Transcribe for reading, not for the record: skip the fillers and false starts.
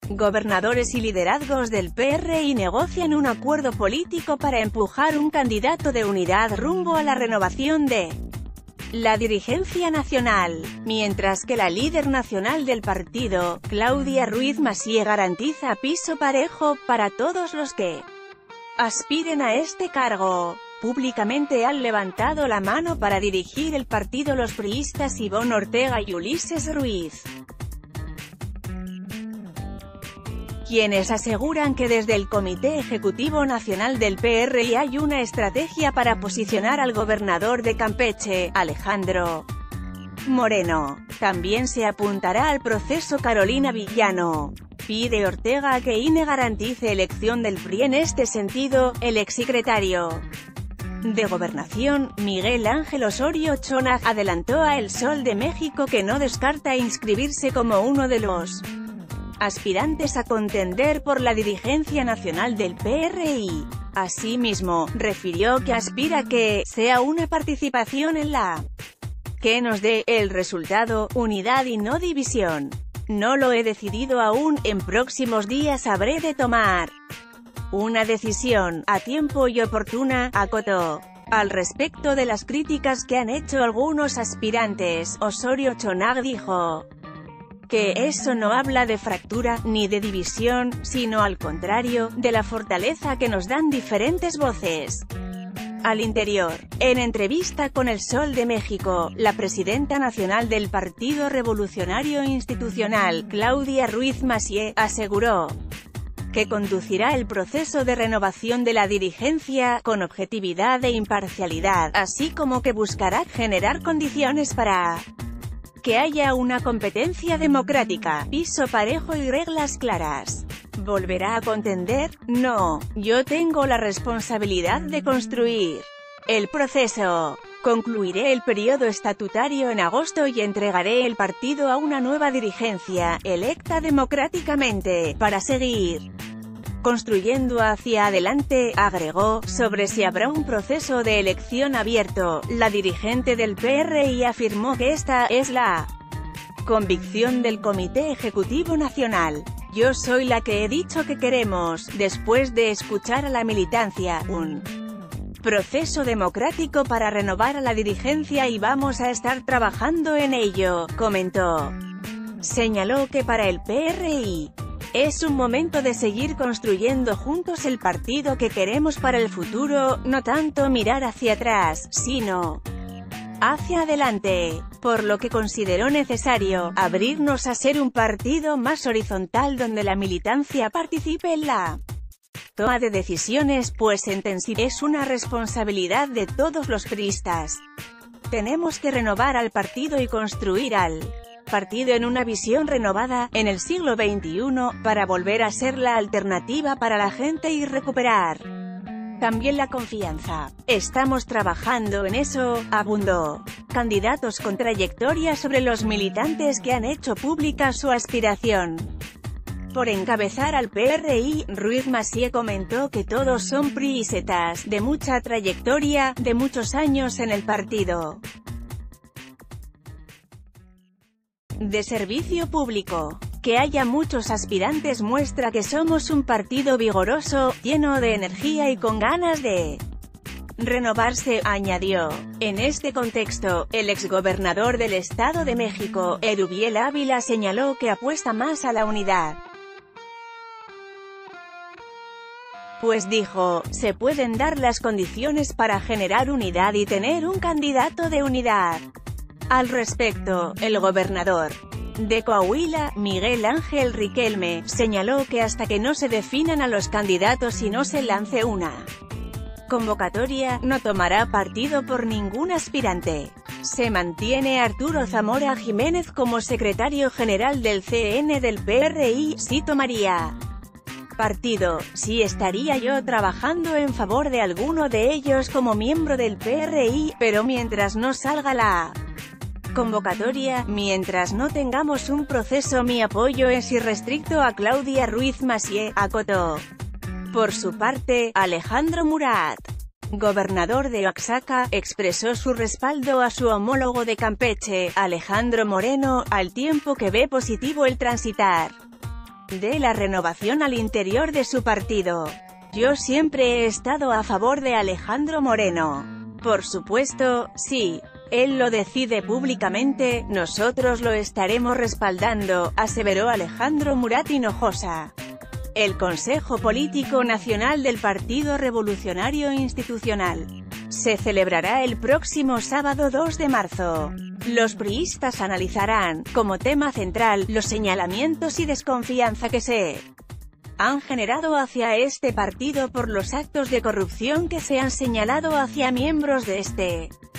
Gobernadores y liderazgos del PRI negocian un acuerdo político para empujar un candidato de unidad rumbo a la renovación de la dirigencia nacional, mientras que la líder nacional del partido, Claudia Ruiz Massieu, garantiza piso parejo para todos los que aspiren a este cargo. Públicamente han levantado la mano para dirigir el partido los priistas Ivonne Ortega y Ulises Ruiz, quienes aseguran que desde el Comité Ejecutivo Nacional del PRI hay una estrategia para posicionar al gobernador de Campeche, Alejandro Moreno. También se apuntará al proceso Carolina Villano. Pide Ortega que INE garantice elección del PRI. En este sentido, el exsecretario de Gobernación, Miguel Ángel Osorio Chona, adelantó a El Sol de México que no descarta inscribirse como uno de los aspirantes a contender por la dirigencia nacional del PRI. Asimismo, refirió que aspira que sea una participación en la que nos dé el resultado, unidad y no división. No lo he decidido aún, en próximos días habré de tomar una decisión, a tiempo y oportuna, acotó. Al respecto de las críticas que han hecho algunos aspirantes, Osorio Chona dijo que eso no habla de fractura, ni de división, sino al contrario, de la fortaleza que nos dan diferentes voces al interior. En entrevista con El Sol de México, la presidenta nacional del Partido Revolucionario Institucional, Claudia Ruiz Massieu, aseguró que conducirá el proceso de renovación de la dirigencia, con objetividad e imparcialidad, así como que buscará generar condiciones para que haya una competencia democrática, piso parejo y reglas claras. ¿Volverá a contender? No, yo tengo la responsabilidad de construir el proceso. Concluiré el periodo estatutario en agosto y entregaré el partido a una nueva dirigencia, electa democráticamente, para seguir construyendo hacia adelante, agregó. Sobre si habrá un proceso de elección abierto, la dirigente del PRI afirmó que esta es la convicción del Comité Ejecutivo Nacional. Yo soy la que he dicho que queremos, después de escuchar a la militancia, un proceso democrático para renovar a la dirigencia y vamos a estar trabajando en ello, comentó. Señaló que para el PRI es un momento de seguir construyendo juntos el partido que queremos para el futuro, no tanto mirar hacia atrás, sino hacia adelante, por lo que consideró necesario abrirnos a ser un partido más horizontal donde la militancia participe en la toma de decisiones, pues es una responsabilidad de todos los priistas. Tenemos que renovar al partido y construir al partido en una visión renovada, en el siglo XXI, para volver a ser la alternativa para la gente y recuperar también la confianza. Estamos trabajando en eso, abundó. Candidatos con trayectoria sobre los militantes que han hecho pública su aspiración por encabezar al PRI, Ruiz Massieu comentó que todos son priisetas, de mucha trayectoria, de muchos años en el partido. De servicio público. Que haya muchos aspirantes muestra que somos un partido vigoroso, lleno de energía y con ganas de renovarse, añadió. En este contexto, el exgobernador del Estado de México, Erubiel Ávila, señaló que apuesta más a la unidad. Pues dijo, se pueden dar las condiciones para generar unidad y tener un candidato de unidad. Al respecto, el gobernador de Coahuila, Miguel Ángel Riquelme, señaló que hasta que no se definan a los candidatos y no se lance una convocatoria, no tomará partido por ningún aspirante. Se mantiene Arturo Zamora Jiménez como secretario general del CN del PRI, sí tomaría partido, sí estaría yo trabajando en favor de alguno de ellos como miembro del PRI, pero mientras no salga la convocatoria, mientras no tengamos un proceso, mi apoyo es irrestricto a Claudia Ruiz Massieu, acotó. Por su parte, Alejandro Murat, gobernador de Oaxaca, expresó su respaldo a su homólogo de Campeche, Alejandro Moreno, al tiempo que ve positivo el transitar de la renovación al interior de su partido. Yo siempre he estado a favor de Alejandro Moreno. Por supuesto, sí. Él lo decide públicamente, nosotros lo estaremos respaldando, aseveró Alejandro Murat Hinojosa. El Consejo Político Nacional del Partido Revolucionario Institucional se celebrará el próximo sábado 2 de marzo. Los priistas analizarán, como tema central, los señalamientos y desconfianza que se han generado hacia este partido por los actos de corrupción que se han señalado hacia miembros de este.